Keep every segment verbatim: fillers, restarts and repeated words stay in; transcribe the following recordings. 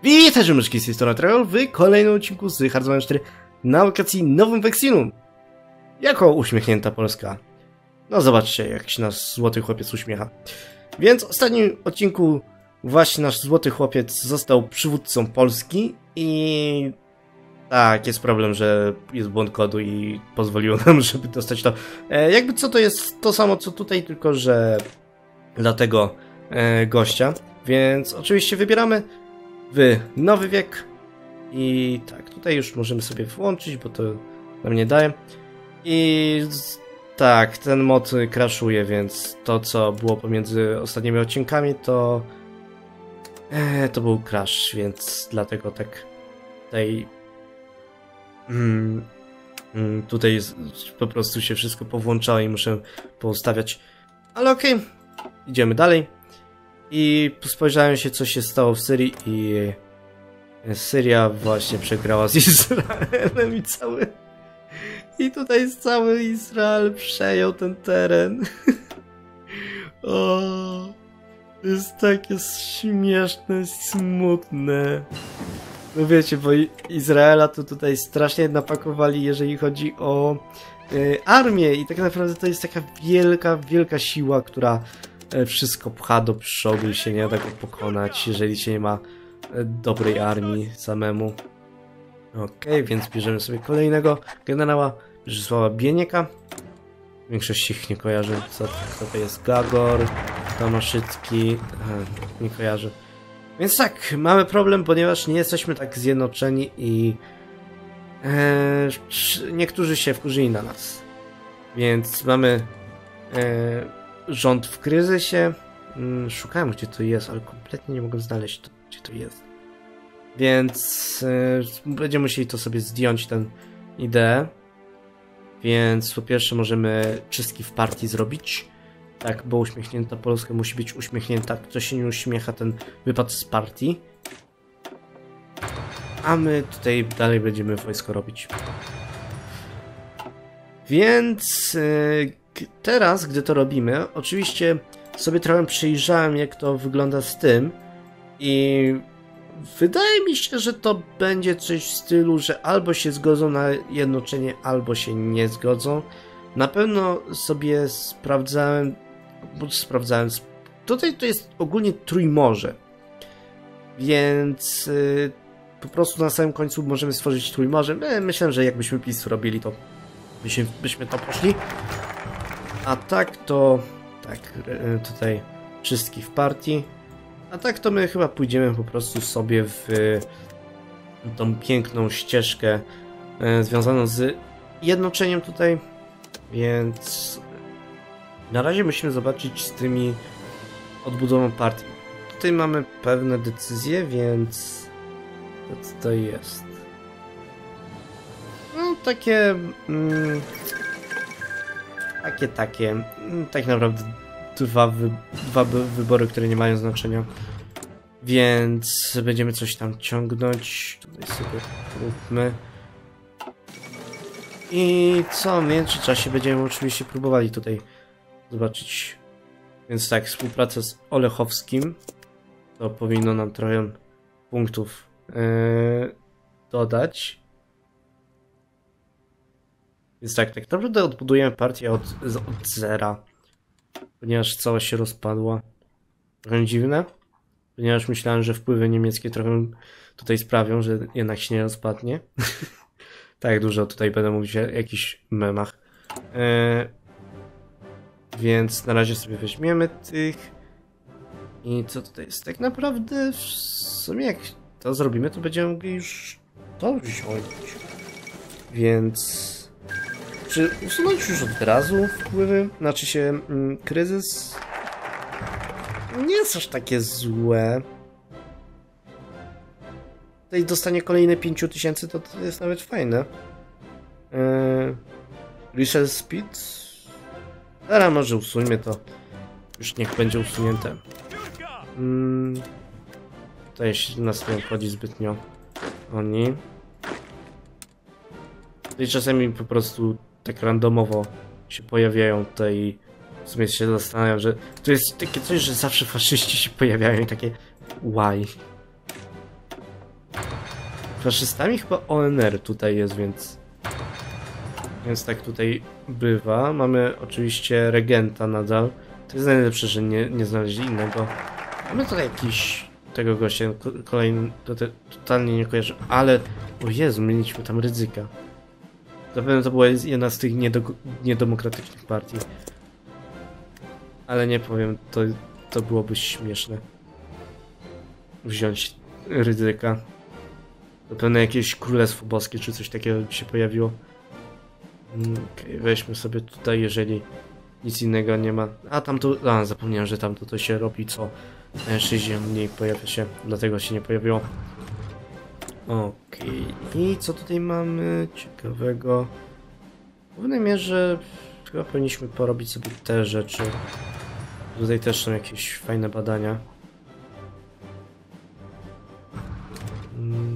Witajcie myszki, z tej strony Travel w kolejnym odcinku z Hearthstone cztery na lokacji Nowym Vexinu. Jako uśmiechnięta Polska. No zobaczcie, jak się nasz złoty chłopiec uśmiecha. Więc w ostatnim odcinku właśnie nasz złoty chłopiec został przywódcą Polski i... tak, jest problem, że jest błąd kodu i pozwoliło nam, żeby dostać to. E, jakby co, to jest to samo co tutaj, tylko że dla tego e, gościa. Więc oczywiście wybieramy w nowy wiek i tak, tutaj już możemy sobie włączyć, bo to nam nie daje. I tak, ten mod crashuje, więc to co było pomiędzy ostatnimi odcinkami to e, to był crash, więc dlatego tak tutaj mm, mm, tutaj jest, po prostu się wszystko powłączało i muszę poustawiać, ale okej, okay. Idziemy dalej. I spojrzałem się, co się stało w Syrii i Syria właśnie przegrała z Izraelem i cały... I tutaj cały Izrael przejął ten teren. O, to jest takie śmieszne, smutne. No wiecie, bo Izraela to tutaj strasznie napakowali, jeżeli chodzi o y, armię i tak naprawdę to jest taka wielka, wielka siła, która wszystko pcha do przodu i się nie da go pokonać, jeżeli się nie ma dobrej armii samemu. Okej, okay, więc bierzemy sobie kolejnego generała Rzesława Bienieka. Większość ich nie kojarzy, co, co to jest. Gagor, Tomaszycki, aha, nie kojarzy. Więc tak, mamy problem, ponieważ nie jesteśmy tak zjednoczeni i e, niektórzy się wkurzyli na nas. Więc mamy e, rząd w kryzysie. Szukałem, gdzie to jest, ale kompletnie nie mogę znaleźć, gdzie to jest. Więc yy, będziemy musieli to sobie zdjąć, tę ideę. Więc po pierwsze możemy czystki w partii zrobić. Tak, bo uśmiechnięta Polska musi być uśmiechnięta. Kto się nie uśmiecha, ten wypadł z partii. A my tutaj dalej będziemy wojsko robić. Więc... Yy, teraz, gdy to robimy, oczywiście sobie trochę przyjrzałem, jak to wygląda z tym i wydaje mi się, że to będzie coś w stylu, że albo się zgodzą na jednoczenie, albo się nie zgodzą. Na pewno sobie sprawdzałem, bo sprawdzałem, tutaj to jest ogólnie Trójmorze, więc yy, po prostu na samym końcu możemy stworzyć Trójmorze. Myślę, że jakbyśmy PiS robili, to byśmy, byśmy to poszli. A tak to... tak, tutaj czystki w partii. A tak to my chyba pójdziemy po prostu sobie w tą piękną ścieżkę e, związaną z jednoczeniem tutaj. Więc na razie musimy zobaczyć z tymi odbudową partii. Tutaj mamy pewne decyzje, więc co to jest? No takie... Mm, Takie, takie, tak naprawdę dwa, wy, dwa wybory, które nie mają znaczenia. Więc będziemy coś tam ciągnąć. Tutaj sobie róbmy. I co, w międzyczasie będziemy oczywiście próbowali tutaj zobaczyć. Więc tak, współpraca z Olechowskim. To powinno nam trochę punktów yy, dodać. Więc tak, tak naprawdę odbudujemy partię od, od zera, ponieważ cała się rozpadła. Trochę dziwne, ponieważ myślałem, że wpływy niemieckie trochę tutaj sprawią, że jednak się nie rozpadnie. Tak dużo tutaj będę mówić o jakichś memach. E, więc na razie sobie weźmiemy tych. I co tutaj jest? Tak naprawdę w sumie jak to zrobimy, to będziemy mogli już to wziąć. Więc... czy usunąć już od razu wpływy? Znaczy się mm, kryzys nie jest aż takie złe. Tutaj dostanie kolejne pięć tysięcy, to, to jest nawet fajne. Yy, Resell Speed. Teraz może usuńmy to. Już niech będzie usunięte. Yy, tutaj się nas nie obchodzi zbytnio oni. Tutaj czasami po prostu tak randomowo się pojawiają tutaj i w sumie się zastanawiam, że to jest takie coś, że zawsze faszyści się pojawiają i takie why. faszystami chyba O N R tutaj jest, więc... Więc tak tutaj bywa. Mamy oczywiście regenta nadal. To jest najlepsze, że nie, nie znaleźli innego. Mamy tutaj jakiś... tego gościa, kolejny... To te, totalnie nie kojarzę. Ale... O Jezu, mieliśmy tam Rydzyka. Zapewne to była jedna z tych niedo, niedemokratycznych partii. Ale nie powiem, to, to byłoby śmieszne. Wziąć Rydzyka. Zapewne jakieś królestwo boskie czy coś takiego by się pojawiło. Okay, weźmy sobie tutaj, jeżeli nic innego nie ma. A tam tu... A, zapomniałem, że tam to, to się robi co sześć ziem mniej pojawia się, dlatego się nie pojawiło. Okej, okay. I co tutaj mamy ciekawego? W głównej mierze chyba powinniśmy porobić sobie te rzeczy. Tutaj też są jakieś fajne badania. Hmm.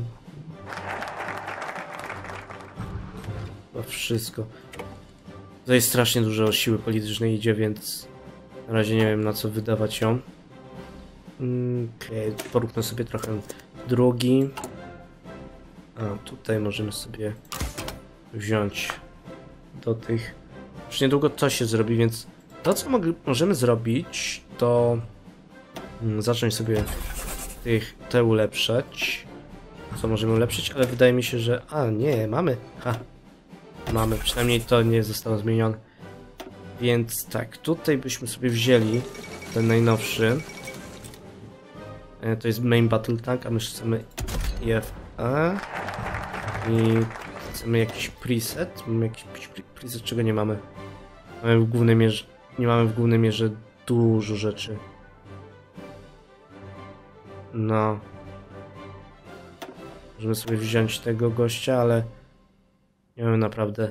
To wszystko. Tutaj strasznie dużo siły politycznej idzie, więc na razie nie wiem, na co wydawać ją. Okej, okay. Poróbmy sobie trochę drogi. A tutaj możemy sobie wziąć do tych... Już niedługo to się zrobi, więc to, co możemy zrobić, to zacząć sobie tych, te ulepszać. Co możemy ulepszyć, ale wydaje mi się, że... A, nie, mamy. Ha. Mamy, przynajmniej to nie zostało zmienione. Więc tak, tutaj byśmy sobie wzięli ten najnowszy. To jest Main Battle Tank, a my chcemy I F A. I chcemy jakiś preset. Mamy jakiś preset, czego nie mamy. Mamy w głównej mierze, nie mamy w głównej mierze dużo rzeczy. No. Możemy sobie wziąć tego gościa, ale nie mamy naprawdę.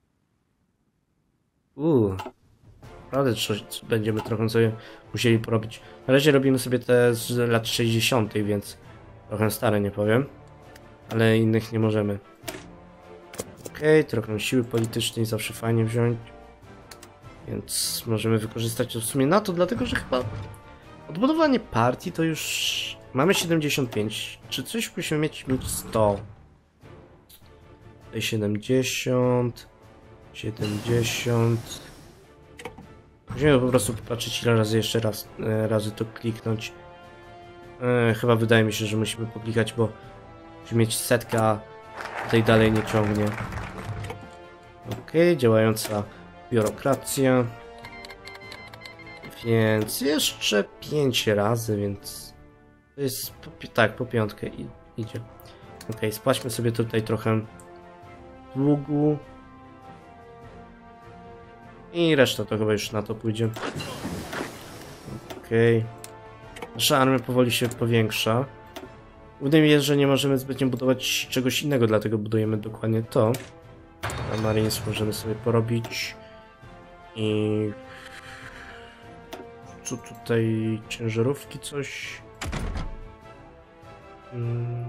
Uuu. Naprawdę coś będziemy trochę sobie musieli porobić. Na razie robimy sobie te z lat sześćdziesiątych, więc trochę stare, nie powiem. Ale innych nie możemy. Okej, okay, trochę siły politycznej zawsze fajnie wziąć. Więc możemy wykorzystać to w sumie na to, dlatego że chyba odbudowanie partii to już... Mamy siedemdziesiąt pięć. Czy coś musimy mieć? Mieć sto. Tutaj siedemdziesiąt. siedemdziesiąt. Musimy po prostu popatrzeć, ile razy jeszcze raz e, razy to kliknąć. E, chyba wydaje mi się, że musimy poklikać, bo musimy mieć setkę, a tutaj dalej nie ciągnie. Ok, działająca biurokracja. Więc jeszcze pięć razy, więc to jest po, tak, po piątkę i, idzie. Ok, spłaćmy sobie tutaj trochę długu. I reszta to chyba już na to pójdzie. Okej. Okay. Nasza armia powoli się powiększa. Głównym jest, że nie możemy zbytnio budować czegoś innego, dlatego budujemy dokładnie to. A Marines możemy sobie porobić. I... Co tutaj? Ciężarówki coś? Hmm.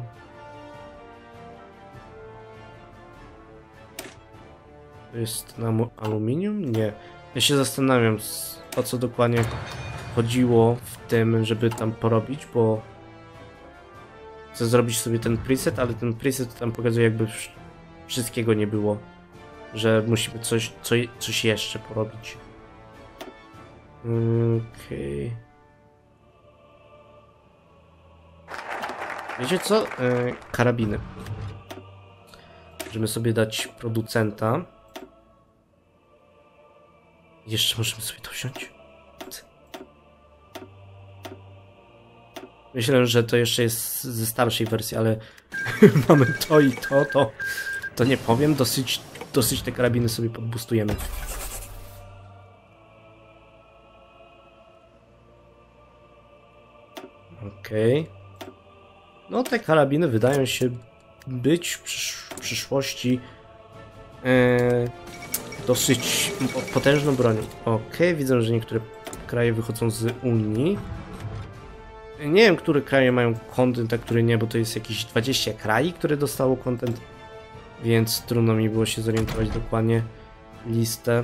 To jest na aluminium? Nie. Ja się zastanawiam, o co dokładnie chodziło w tym, żeby tam porobić, bo chcę zrobić sobie ten preset, ale ten preset tam pokazuje, jakby wszystkiego nie było. Że musimy coś, co, coś jeszcze porobić. Okej. Okay. Wiecie co? Yy, karabiny. Możemy sobie dać producenta. Jeszcze możemy sobie to wziąć. Myślę, że to jeszcze jest ze starszej wersji, ale mamy to i to, to, to nie powiem. Dosyć, dosyć te karabiny sobie podbustujemy. Okej. Okay. No te karabiny wydają się być w przysz przyszłości e, dosyć potężną bronią. Okej, okay, widzę, że niektóre kraje wychodzą z Unii. Nie wiem, które kraje mają content, a które nie, bo to jest jakieś dwadzieścia krajów, które dostało content, więc trudno mi było się zorientować dokładnie listę.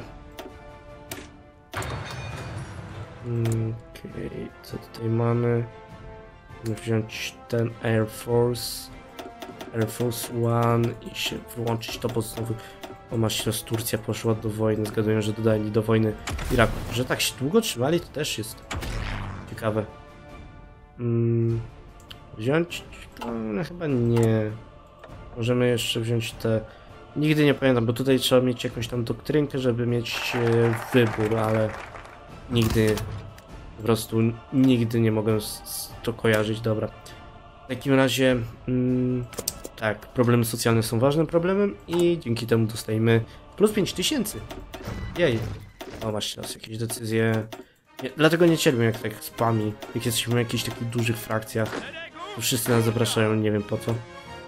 Okej, okay, co tutaj mamy? Musimy wziąć ten Air Force. Air Force One i się wyłączyć to, bo znowu o masz teraz Turcja poszła do wojny, zgaduję, że dodali do wojny Iraku. Że tak się długo trzymali, to też jest ciekawe. Hmm, wziąć? To no, chyba nie. Możemy jeszcze wziąć te... Nigdy nie pamiętam, bo tutaj trzeba mieć jakąś tam doktrynkę, żeby mieć e, wybór, ale nigdy, po prostu nigdy nie mogę z, z to kojarzyć. Dobra. W takim razie, mm, tak, problemy socjalne są ważnym problemem i dzięki temu dostajemy plus pięć tysięcy. Jej. O, masz teraz jakieś decyzje. Nie, dlatego nie cierpię jak tak spami, jak jesteśmy w jakichś takich dużych frakcjach. To wszyscy nas zapraszają, nie wiem po co.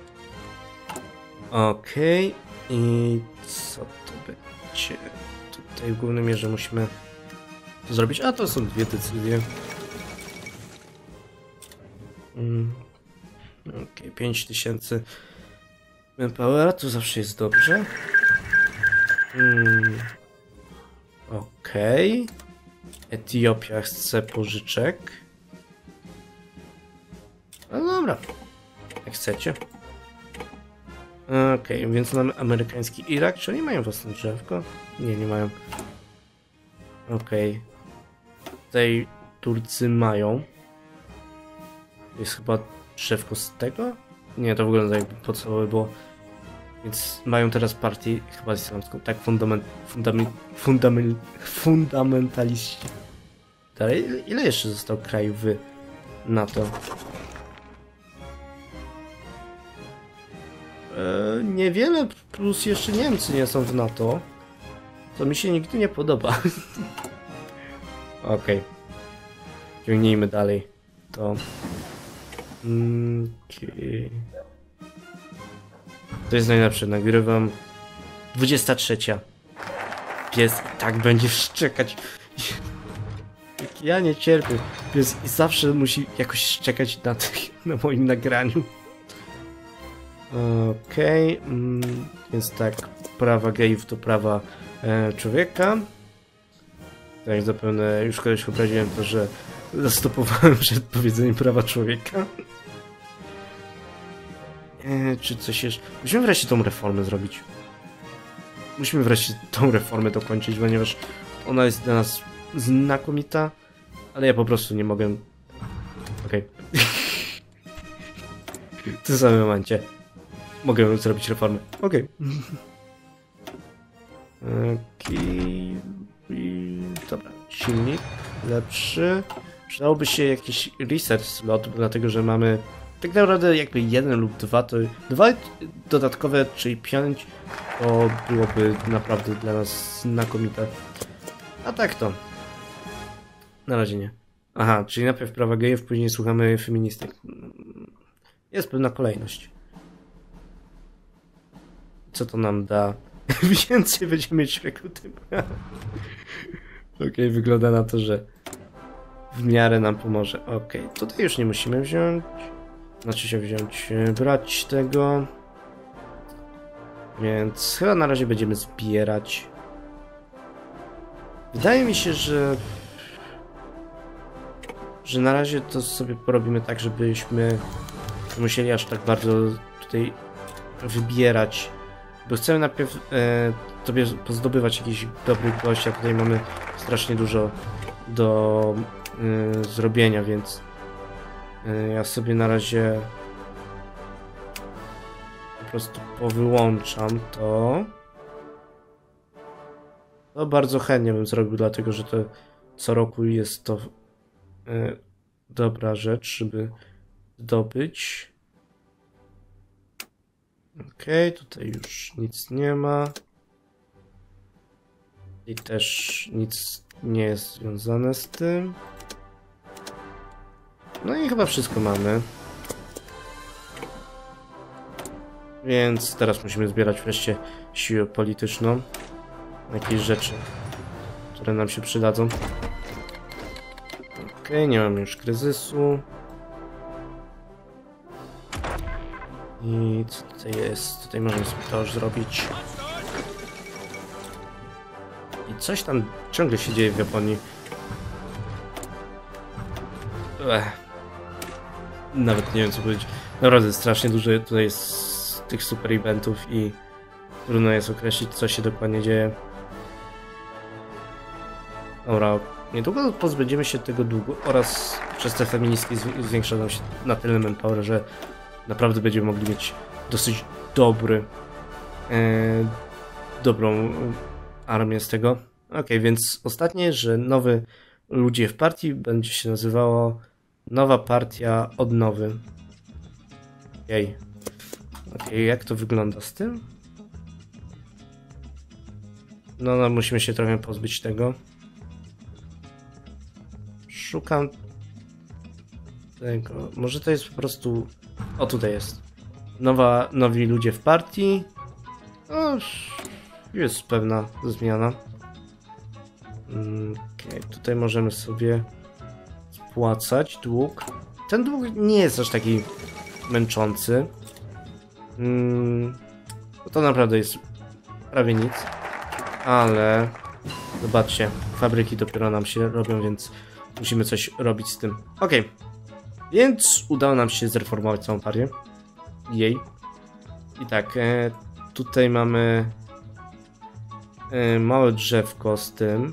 Okej. Okay. I co to będzie? Tutaj w głównej mierze musimy to zrobić. A to są dwie decyzje. Mm. Okej, okay, pięć tysięcy manpowera, to zawsze jest dobrze. Mm. Okej. Okay. Etiopia chce pożyczek. No dobra, jak chcecie. Okej, okay, więc mamy amerykański Irak. Czy oni mają własne drzewko? Nie, nie mają. Okej. Okay. Tutaj Turcy mają. Jest chyba drzewko z tego? Nie, to wygląda jakby podstawowe było. Więc mają teraz partię chyba islamską. Tak, fundament, fundament, fundament, fundamentaliści. Dalej, ile jeszcze zostało krajów w NATO? Eee, niewiele, plus jeszcze Niemcy nie są w NATO. To mi się nigdy nie podoba. Okej. Okay. Ciągnijmy dalej. To... Okay. To jest najlepsze. Nagrywam dwudziesta trzecia. Pies i tak będzie szczekać. Ja nie cierpię. Pies i zawsze musi jakoś szczekać na, tych, na moim nagraniu. Okej. Okay. Mm, więc tak. Prawa gejów to prawa e, człowieka. Tak, zapewne już kiedyś obraziłem to, że zastopowałem przed powiedzeniem prawa człowieka. Eee, czy coś jeszcze... Musimy wreszcie tą reformę zrobić. Musimy wreszcie tą reformę dokończyć, ponieważ ona jest dla nas znakomita, ale ja po prostu nie mogę... Okej. Okay. W tym samym momencie mogę zrobić reformę. Okej. Okay. Okej. Dobra, silnik lepszy. Przydałoby się jakiś research slot, dlatego że mamy tak naprawdę jakby jeden lub dwa, to dwa dodatkowe, czyli pięć, to byłoby naprawdę dla nas znakomite. A tak to. Na razie nie. Aha, czyli najpierw prawa gejów, później słuchamy feministek. Jest pewna kolejność. Co to nam da? Więcej będziemy mieć rekrutów. Okej, okay, wygląda na to, że w miarę nam pomoże. Okej, okay, tutaj już nie musimy wziąć. Znaczy się wziąć, brać tego. Więc chyba na razie będziemy zbierać. Wydaje mi się, że... Że na razie to sobie porobimy tak, żebyśmy musieli aż tak bardzo tutaj wybierać. Bo chcemy najpierw e, sobie pozdobywać jakiś dobry gość, a tutaj mamy strasznie dużo do e, zrobienia, więc e, ja sobie na razie po prostu powyłączam to. To bardzo chętnie bym zrobił, dlatego że to co roku jest to e, dobra rzecz, żeby zdobyć. Okej, okay, tutaj już nic nie ma. I też nic nie jest związane z tym. No i chyba wszystko mamy. Więc teraz musimy zbierać wreszcie siłę polityczną. Jakieś rzeczy, które nam się przydadzą. Okej, okay, nie mamy już kryzysu. I co tutaj jest? Tutaj możemy sobie to już zrobić. I coś tam ciągle się dzieje w Japonii. Ech. Nawet nie wiem co powiedzieć. Naprawdę strasznie dużo tutaj jest tych super eventów i trudno jest określić, co się dokładnie dzieje. Dobra, niedługo pozbędziemy się tego długu oraz przez te feministki zwiększa nam się na tyle manpower, że naprawdę będziemy mogli mieć dosyć dobry, e, dobrą armię z tego. Ok, więc ostatnie, że nowy ludzie w partii będzie się nazywało nowa partia odnowy. Okej. Okay, jak to wygląda z tym? No, no, musimy się trochę pozbyć tego. Szukam tego. Może to jest po prostu... O, tutaj jest. Nowa, nowi ludzie w partii. No, jest pewna zmiana. Okay, tutaj możemy sobie spłacać dług. Ten dług nie jest aż taki męczący. Hmm, to naprawdę jest prawie nic. Ale zobaczcie, fabryki dopiero nam się robią, więc musimy coś robić z tym. Ok, więc udało nam się zreformować całą partię. Jej. I tak, e, tutaj mamy e, małe drzewko z tym.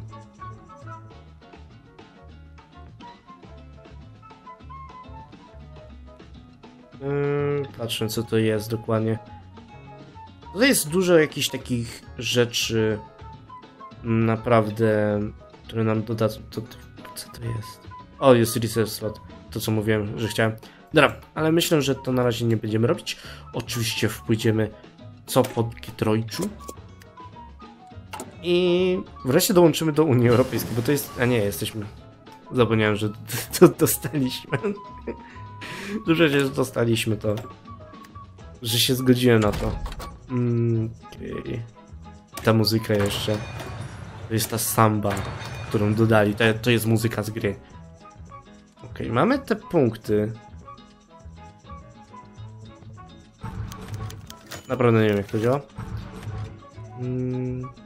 E, patrzę, co to jest dokładnie. Tutaj jest dużo jakichś takich rzeczy naprawdę, które nam dodadzą. To, to, co to jest? O, jest reserve slot. To, co mówiłem, że chciałem. Dobra, ale myślę, że to na razie nie będziemy robić. Oczywiście wpójdziemy co po Detroitu. I wreszcie dołączymy do Unii Europejskiej, bo to jest... A nie, jesteśmy... Zapomniałem, że to dostaliśmy. Dużo się dostaliśmy to. Że się zgodziłem na to. Mm, okay. Ta muzyka jeszcze. To jest ta samba, którą dodali. To, to jest muzyka z gry. Ok, mamy te punkty. Naprawdę nie wiem, jak to działa. Hmm.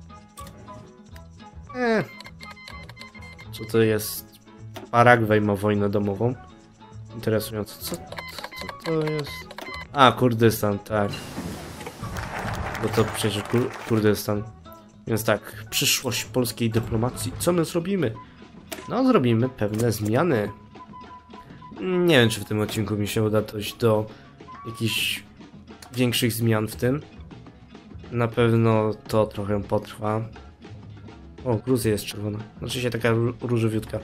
Eh. Co to jest? Paragwaj ma wojnę domową. Interesujące. Co, co, co to jest? A, Kurdystan, tak. Bo to przecież Kur Kurdystan. Więc tak, przyszłość polskiej dyplomacji. Co my zrobimy? No, zrobimy pewne zmiany. Nie wiem, czy w tym odcinku mi się uda dojść do jakichś większych zmian w tym. Na pewno to trochę potrwa. O, Gruzja jest czerwona. Znaczy się taka różowiutka.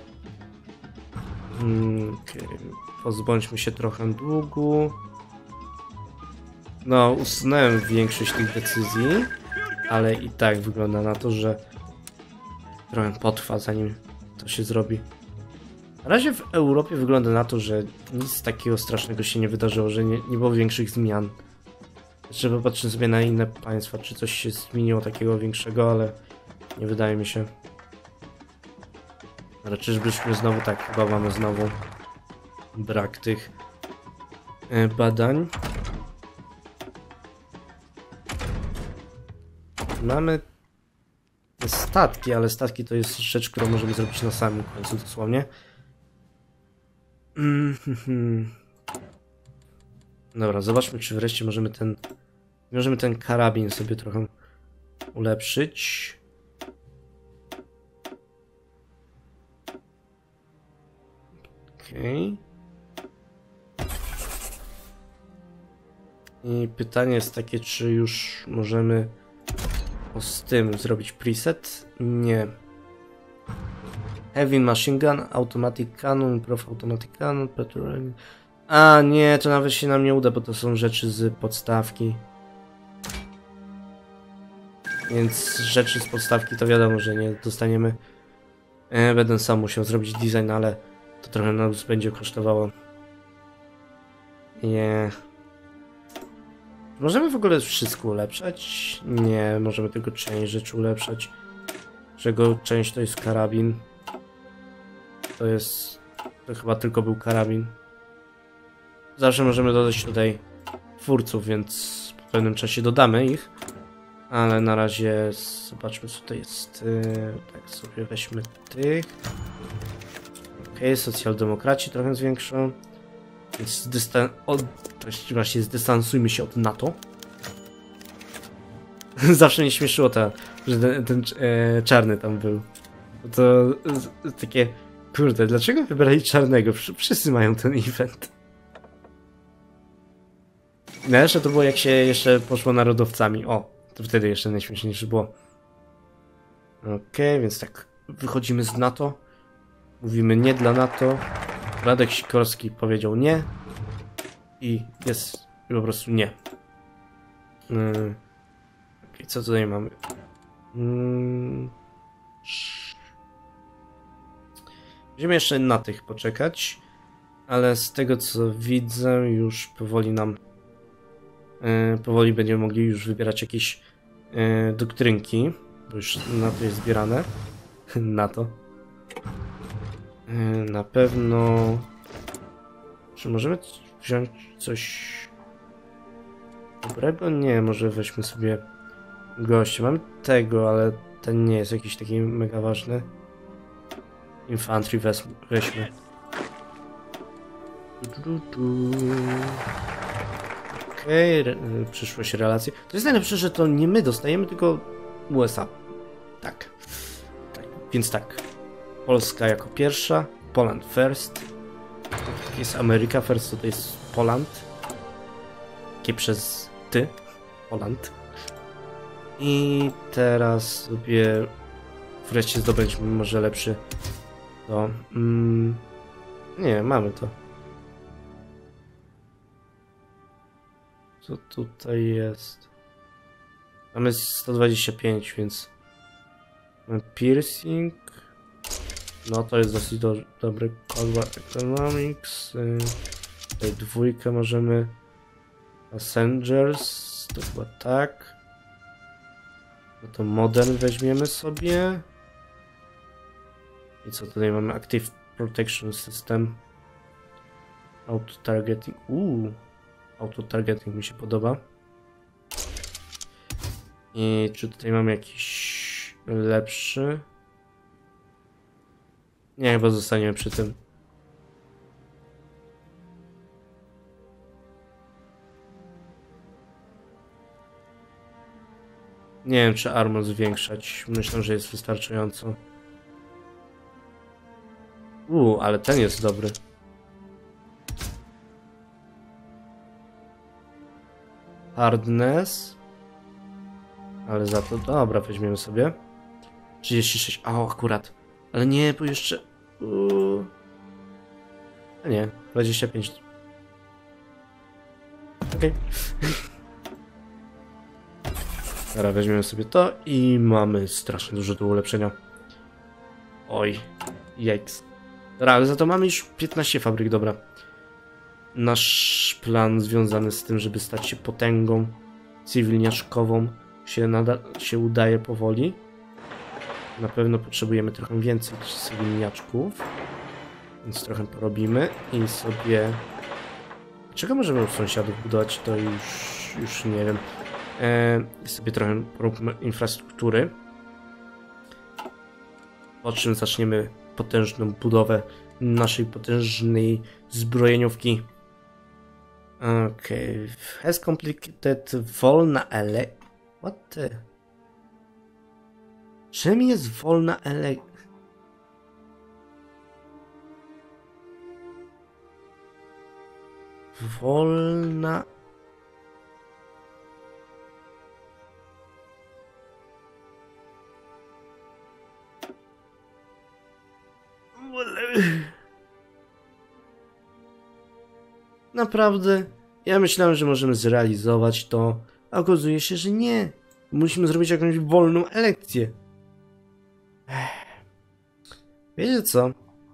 Hmm, okay. Pozbądźmy się trochę długu. No, usunąłem większość tych decyzji, ale i tak wygląda na to, że trochę potrwa, zanim to się zrobi. Na razie w Europie wygląda na to, że nic takiego strasznego się nie wydarzyło, że nie, nie było większych zmian. Jeszcze popatrzę sobie na inne państwa, czy coś się zmieniło takiego większego, ale nie wydaje mi się. Ale czyżbyśmy znowu, tak, chyba mamy znowu brak tych badań. Mamy statki, ale statki to jest rzecz, którą możemy zrobić na samym końcu dosłownie. Mm-hmm. Dobra, zobaczmy, czy wreszcie możemy ten możemy ten karabin sobie trochę ulepszyć. Okej. Okay. I pytanie jest takie, czy już możemy o, z tym zrobić preset? Nie. Heavy Machine Gun, Automatic Cannon, Prof Automatic Cannon, Petrol... A nie, to nawet się nam nie uda, bo to są rzeczy z podstawki. Więc rzeczy z podstawki to wiadomo, że nie dostaniemy. E, będę sam musiał zrobić design, ale to trochę nas będzie kosztowało. Nie. Możemy w ogóle wszystko ulepszać? Nie, możemy tylko część rzeczy ulepszać. Czego część to jest karabin. To jest... To chyba tylko był karabin. Zawsze możemy dodać tutaj twórców, więc po pewnym czasie dodamy ich. Ale na razie zobaczmy, co to jest. Tak sobie weźmy tych. Ok, socjaldemokraci trochę zwiększą. Więc dystan... O, Wreszcie właśnie zdystansujmy się od NATO. Zawsze mnie śmieszyło to, że ten, ten e, czarny tam był. To e, takie, kurde, dlaczego wybrali czarnego? Wszyscy mają ten event. Najlepsze to było, jak się jeszcze poszło narodowcami. O, to wtedy jeszcze najśmieszniejsze było. Okej, okay, więc tak, wychodzimy z NATO. Mówimy nie dla NATO. Radek Sikorski powiedział nie. I jest po prostu nie. Yy. Okay, co tutaj mamy? Yy. Będziemy jeszcze na tych poczekać. Ale z tego co widzę, już powoli nam yy, powoli będziemy mogli już wybierać jakieś yy, doktrynki. Bo już na to jest zbierane. Na to. Yy, na pewno... Czy możemy wziąć coś dobrego? Nie, może weźmy sobie gościa. Mamy tego, ale ten nie jest jakiś taki mega ważny. Infantry weźmy. weźmy. Okej, okay, przyszłość relacji. To jest najlepsze, że to nie my dostajemy, tylko U S A. Tak. tak. Więc tak. Polska jako pierwsza. Poland first. Jest Ameryka first, to jest Poland. Takie przez ty. Poland. I teraz sobie wreszcie zdobędźmy może lepszy to. Mm, nie, mamy to. Co tutaj jest? Mamy sto dwadzieścia pięć, więc mamy piercing. No to jest dosyć do, dobry. Combat Economics. Yy, tutaj dwójkę możemy. Passengers. To chyba tak. No to modern weźmiemy sobie. I co tutaj mamy? Active Protection System. Auto Targeting. Uuu. Auto Targeting mi się podoba. I czy tutaj mamy jakiś lepszy? Nie, chyba zostaniemy przy tym. Nie wiem, czy armor zwiększać. Myślę, że jest wystarczająco. Uuu, ale ten jest dobry. Hardness. Ale za to... Dobra, weźmiemy sobie. trzydzieści sześć. A, akurat. Ale nie, bo jeszcze... Uuu. A nie, dwadzieścia pięć. Okej. Okay. Dobra, weźmiemy sobie to i mamy strasznie dużo do ulepszenia. Oj, jajks. Dobra, ale za to mamy już piętnaście fabryk, dobra. Nasz plan związany z tym, żeby stać się potęgą cywilniaczkową się, nada się udaje powoli. Na pewno potrzebujemy trochę więcej cywilniaczków. Więc trochę porobimy i sobie... Czego możemy u sąsiadów budować, to już, już nie wiem. E, sobie trochę poróbmy infrastruktury. Po czym zaczniemy potężną budowę naszej potężnej zbrojeniówki. Okej. Okay. Has completed wolna ele... What the... Czym jest wolna ele... Wolna... Naprawdę? Ja myślałem, że możemy zrealizować to, a okazuje się, że nie. Musimy zrobić jakąś wolną elekcję. Wiecie co?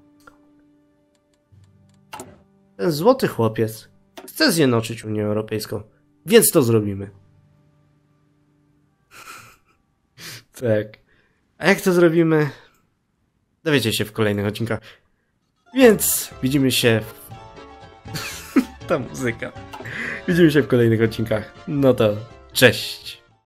Ten złoty chłopiec chce zjednoczyć Unię Europejską, więc to zrobimy. Tak. A jak to zrobimy? Dowiecie się w kolejnych odcinkach. Więc widzimy się... Ta muzyka. Widzimy się w kolejnych odcinkach. No to cześć.